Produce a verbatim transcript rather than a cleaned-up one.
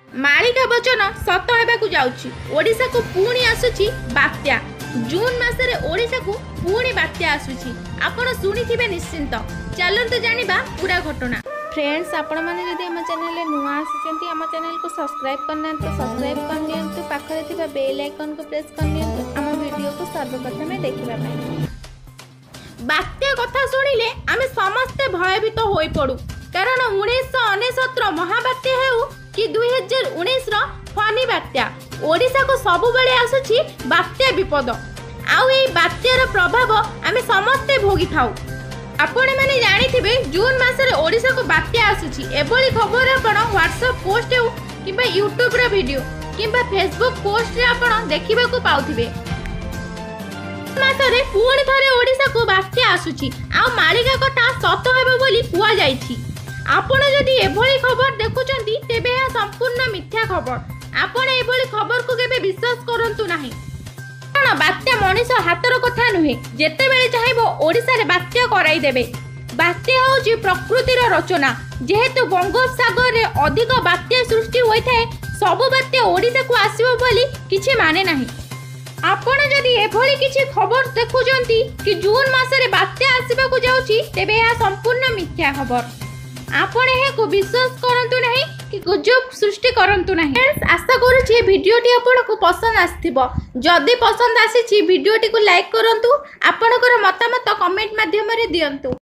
मालिका वचन सत होबाकू जाउछि। ओडिशा को पुणी आसुछि बात्या। जून मासरे ओडिशा को पुणी बात्या आसुछि। आपण सुनिथिबे निश्चिंत। चलंतु जानिबा पूरा घटना। फ्रेंड्स, आपण माने जदि हम चैनल रे नुआ आसीचंती, हम चैनल को सब्सक्राइब करना तो सब्सक्राइब कर नियंतु। पाखरे थिबा बेल आइकन को प्रेस कर नियंतु हम वीडियो को सर्वप्रथम देखिबा पई। बात्या कथा सुनिले आमे समस्त भयभीत होई पडू, कारण उन्नीस अनेसत्र महाबात्या हेउ कि दुई हजार उन्नीस रो फनी बात्या ओडिशा को सबु बेले आसुछि बात्या विपद। आउ ए बात्यार प्रभाव आमे समस्त भोगी थाउ। आपण माने जानिथिबे जून मासरे ओडिशा को बात्या आसुछि। एबोली खबर आपण व्हाट्सएप पोस्ट हेउ किबा यूट्यूब रो वीडियो किबा फेसबुक पोस्ट रे आपण देखिबा को पाउथिबे। मासरे पुणी थरे ओडिशा को बात्या आसुछि। आ मालिका कथा सत हेबो बोली कुआ जाईछि। आपण जदि एभली खबर देखुचंती तेबे या संपूर्ण मिथ्या खबर। आपण एभली खबर को केबे विश्वास करंतु नाही, कारण बात्या मनीष हातर कथा नुहे। जेते बेले चाहेबो ओडिशा रे बात्या कराई देबे। बात्या होची प्रकृतिर रचना। जेहेतु बंगोपसागर रे अधिक बात्या सृष्टि होई थाए, सब बात्या ओडिशा को आसीबो बोली किछि माने नाही। आपण जदि एभली किछि खबर देखुचंती कि जून मासरे बात्या आसीबा को जाउची, तेबे या संपूर्ण मिथ्या खबर। आपण एहाको विश्वास करंतु नाही कि गुजब सृष्टि करंतु नाही। फ्रेंड्स, आशा करूछि वीडियोटी आपनको पसंद आस्थिबो। जदि पसंद आसीछि वीडियोटी को लाइक करंतु, आपनकर मतामत कमेंट माध्यम रे दियंतु।